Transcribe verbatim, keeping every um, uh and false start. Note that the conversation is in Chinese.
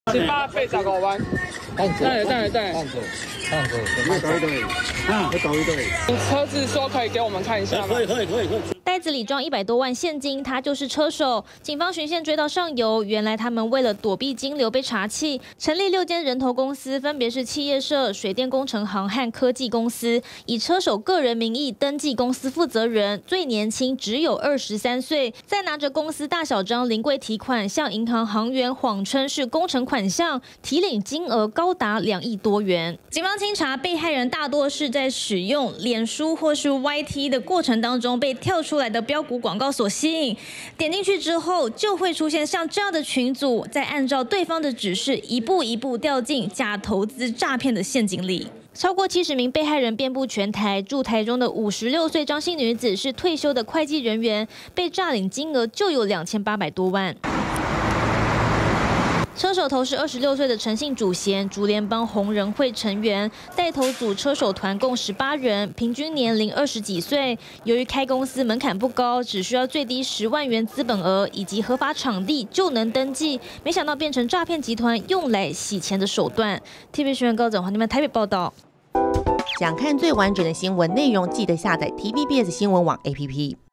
十八八十五万。 蛋子， 对对对， 蛋子，蛋子， 那搞一对，啊，再搞一对。 车子说可以给我们看一下吗？ 可以可以可以可以。 袋子里装一百多万现金，他就是车手。警方循线追到上游，原来他们为了躲避金流被查缉，成立六间人头公司，分别是企业社、水电工程行和科技公司，以车手个人名义登记公司负责人，最年轻只有二十三岁，再拿着公司大小章临柜提款，向银行行员谎称是工程款项，提领金额高达两亿多元。警方清查，被害人大多是在使用脸书或是 Y T 的过程当中被跳出来的标股广告所吸引，点进去之后就会出现像这样的群组，再按照对方的指示一步一步掉进假投资诈骗的陷阱里。超过七十名被害人遍布全台，住台中的五十六岁张姓女子是退休的会计人员，被诈领金额就有两千八百多万。车手头是二十六岁的陈姓主嫌，竹联帮红人会成员，带头组车手团共十八人，平均年龄二十几岁。由于开公司门槛不高，只需要最低十万元资本额以及合法场地就能登记，没想到变成诈骗集团用来洗钱的手段。T V B 新闻高整华你们台北报道。 想看最完整的新闻内容，记得下载 T V B S 新闻网 A P P。